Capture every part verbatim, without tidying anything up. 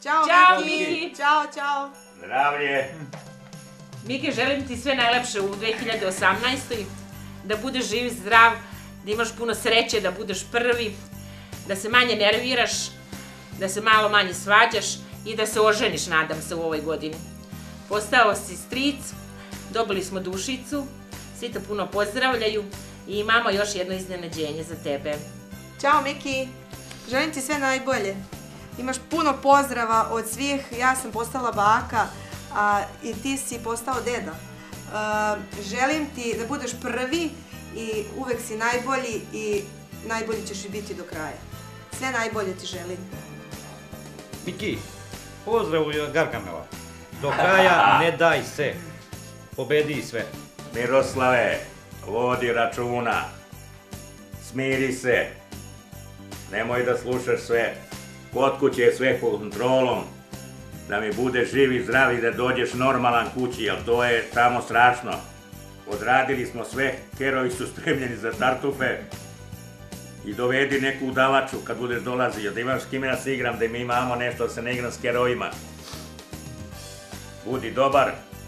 Ćao, Ćao, Miki. Miki. Ćao, ćao. Zdravlje. Miki, želim ti sve najlepše u dve hiljade osamnaestoj. Da budeš živ, zdrav, da imaš puno sreće, da budeš prvi, da se manje nerviraš, da se malo manje svađaš i da se oženiš, nadam se, u ovoj godini. Postao si stric, dobili smo dušicu, svi te puno pozdravljaju i imamo još jedno iznenađenje za tebe. Ćao, Miki. Želim ti sve najbolje. Imaš puno pozdrava od svih. Ja sam postala baka a, i ti si postao deda. A, želim ti da budeš prvi i uvek si najbolji i najbolji ćeš i biti do kraja. Sve najbolje ti želim. Miki, pozdrav od Gargamela. Do kraja ne daj se. Pobedi sve. Miroslave, vodi računa. Smiri se. Nemoj da slušaš sve. Kod kuće je sve pod kontrolom. Da mi budeš živ i zdrav i da dođeš normalan kući, jer to je tamo strašno. Odradili smo sve, kerovi su spremljeni za tartufe. I dovedi neku udavaču kad budeš dolazio, da imaš s kime da se igram, da mi imamo nešto da se ne igram s kerovima. Budi dobar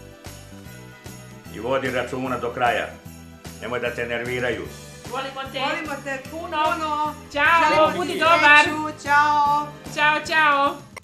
i vodi računa do kraja. Nemoj da te nerviraju. Volimo te. Volimo te puno. puno. Ćao, Želimo ti budi dobar. sreću. Ćao. Ćao, ćao.